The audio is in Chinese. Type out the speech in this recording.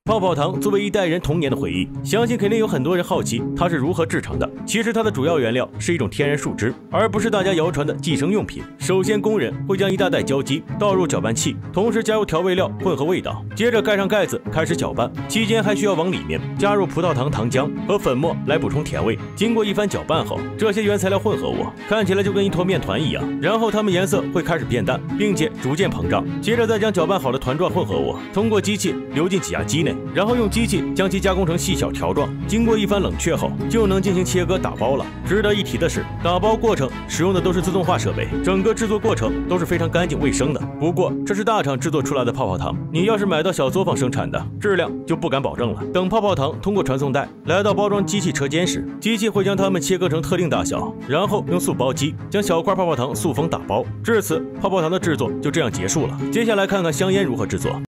泡泡糖作为一代人童年的回忆，相信肯定有很多人好奇它是如何制成的。其实它的主要原料是一种天然树脂，而不是大家谣传的计生用品。首先，工人会将一大袋胶基倒入搅拌器，同时加入调味料混合味道，接着盖上盖子开始搅拌。期间还需要往里面加入葡萄糖、糖浆和粉末来补充甜味。经过一番搅拌后，这些原材料混合物看起来就跟一坨面团一样，然后它们颜色会开始变淡，并且逐渐膨胀。接着再将搅拌好的团状混合物通过机器流进挤压机内，然后用机器将其加工成细小条状。经过一番冷却后，就能进行切割打包了。值得一提的是，打包过程使用的都是自动化设备，整个制作过程都是非常干净卫生的。不过这是大厂制作出来的泡泡糖，你要是买到小作坊生产的，质量就不敢保证了。等泡泡糖通过传送带来到包装机器车间时，机器会将它们切割成特定大小，然后用速包机将小块泡泡糖塑封打包。至此，泡泡糖的制作就这样结束了。接下来看看香烟如何制作。